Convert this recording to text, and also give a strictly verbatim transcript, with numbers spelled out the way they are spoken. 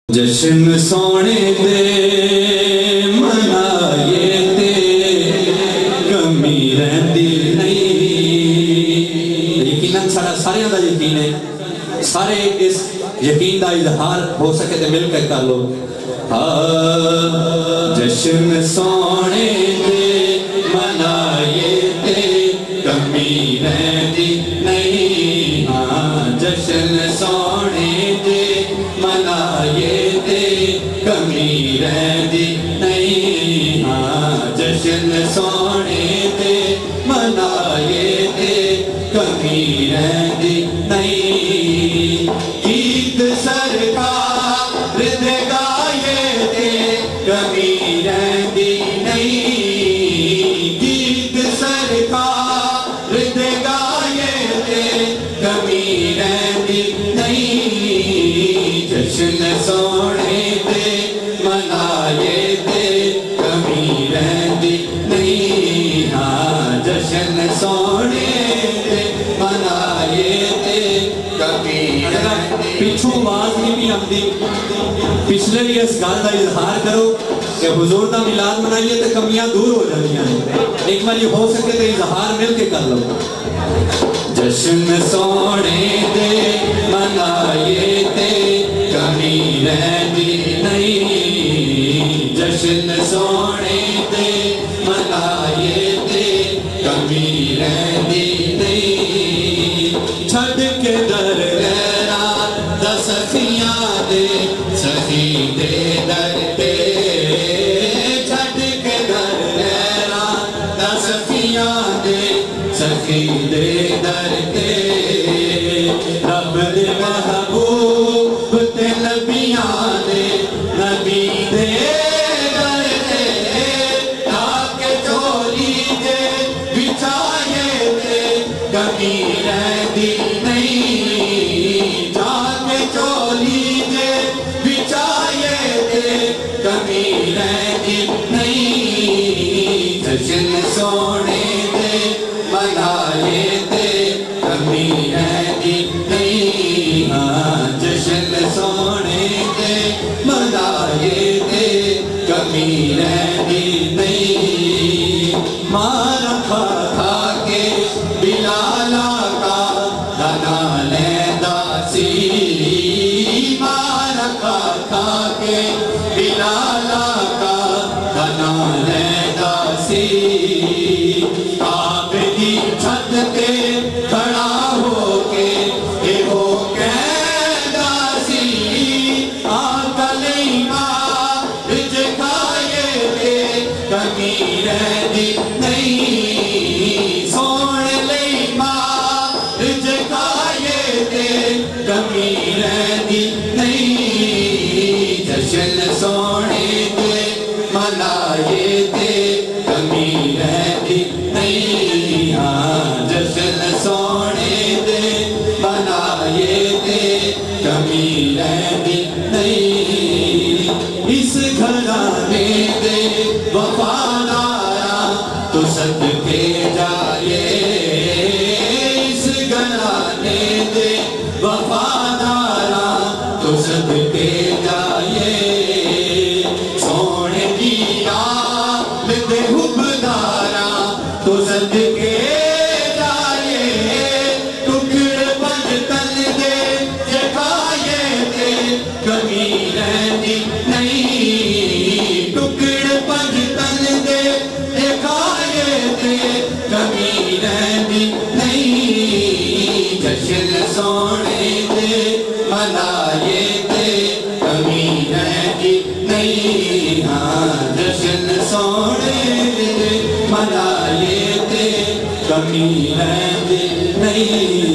जश्न सोने दे मनाए ते कमी रहती नहीं। यकीनन सारा सारियां दा यकीन है, सारे इस यकीन का इजहार हो सके तो मिलकर कर लो। हाँ जश्न सोने दे मनाए ते कमी रहती नहीं। हाँ जश्न सोने दे मनाए ते कमी रहती नहीं। हाँ जश्न सोने दे मनाए ते कमी रहती नहीं। गीत सरकार दे गाए ते कमी रहती नहीं। गीत सरकार दे गाए ते कमी रहती नहीं। जश्न सोने दे मनाए ते कमी रहती नहीं। हाँ जश्न सोने दे मनाए ते कमी रहती। पिछू आवाज नहीं भी आती, पिछले भी इस गल का इजहार करो कि हुजूर दा मिलाद मनाइए तो कमियां दूर हो जाती। एक बार हो सके तो इजहार मिल के कर लो। जश्न सोने दे मनाए ते कमी रहती नहीं। जश्न सोने दे मनाए ते कमी रहती नहीं। छड़ के दर गैरा दस सखियां दे सखी दे दर पे। छड़ के दर गैरा दस सखियां दे सखी दे दर पे। रब दे महबूब ते नबियां दे नबी दे दर ते। ताके चोली दे बिछाए ते कमी रहती नहीं। जाके चोली दे बिछाए ते कमी रहती नहीं। जश्न सोने दे मनाए ते कमी रहती नहीं। हाँ जश्न सोने दे मनाए ते कमी रहती नहीं। मारा खा खा के बिलाला का दाना लेंदा सी। मारा खा खा के बिलाला का दाना लेंदा सी। काबे दी छत ते खड़ा होके ए हो कहदा सी। आका नहीं मां विच खाए ते कमी रहती नहीं। सोने लई मां विच खाए ते कमी रहती नहीं। जश्न सोने दे मनाए ते कमी रहती नहीं। हाँ जश्न सोने दे मनाए ते कमी रहती नहीं। इस घराने दे वफादारा तो सदके जाए। इस घराने दे वफादारा तो सदके जाए। सोने दिया दे हुबदारा तो सदके जाए। टुकड़ पंज तन दे जगाए ते कमी रहती नहीं। टुकड़ पंज तन दे जगाए ते कमी रहती नहीं। जश्न सोने दे मनाए ते कमी रहती नहीं। हाँ जश्न सोने दे मनाए ते कमी रहती नहीं।